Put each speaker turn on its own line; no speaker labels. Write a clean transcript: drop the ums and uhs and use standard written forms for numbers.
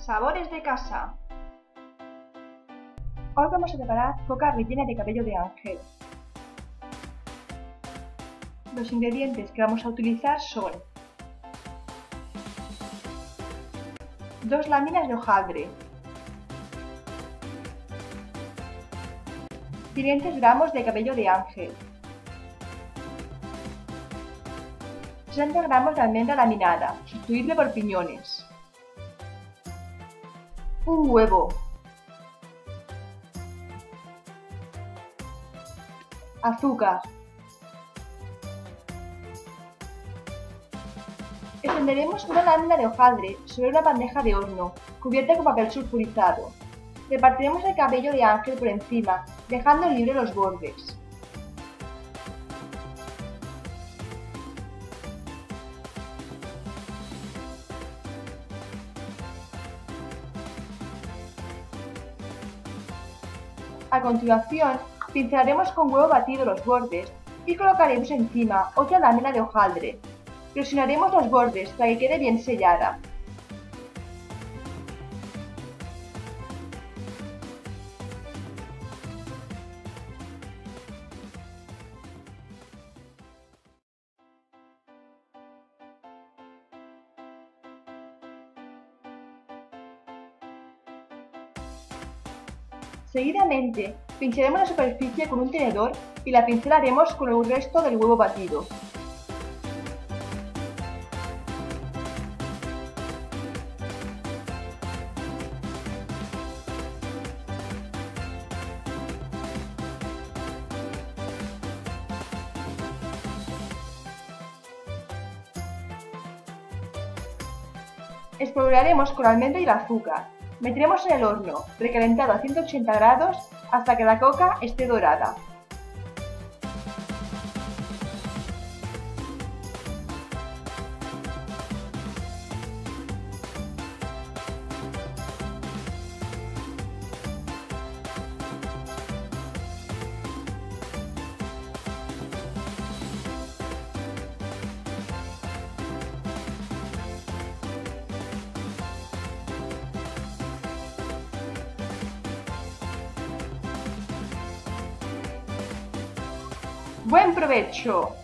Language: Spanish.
Sabores de casa. Hoy vamos a preparar coca rellena de cabello de ángel. Los ingredientes que vamos a utilizar son 2 láminas de hojaldre, 500 gramos de cabello de ángel, 60 gramos de almendra laminada, sustituible por piñones, un huevo, azúcar. Extenderemos una lámina de hojaldre sobre una bandeja de horno, cubierta con papel sulfurizado. Repartiremos el cabello de ángel por encima, dejando libre los bordes. A continuación, pincelaremos con huevo batido los bordes y colocaremos encima otra lámina de hojaldre. Presionaremos los bordes para que quede bien sellada. Seguidamente, pincharemos la superficie con un tenedor y la pincelaremos con el resto del huevo batido. Espolvorearemos con la almendra y el azúcar. Meteremos en el horno, precalentado a 180 grados, hasta que la coca esté dorada. ¡Buen provecho!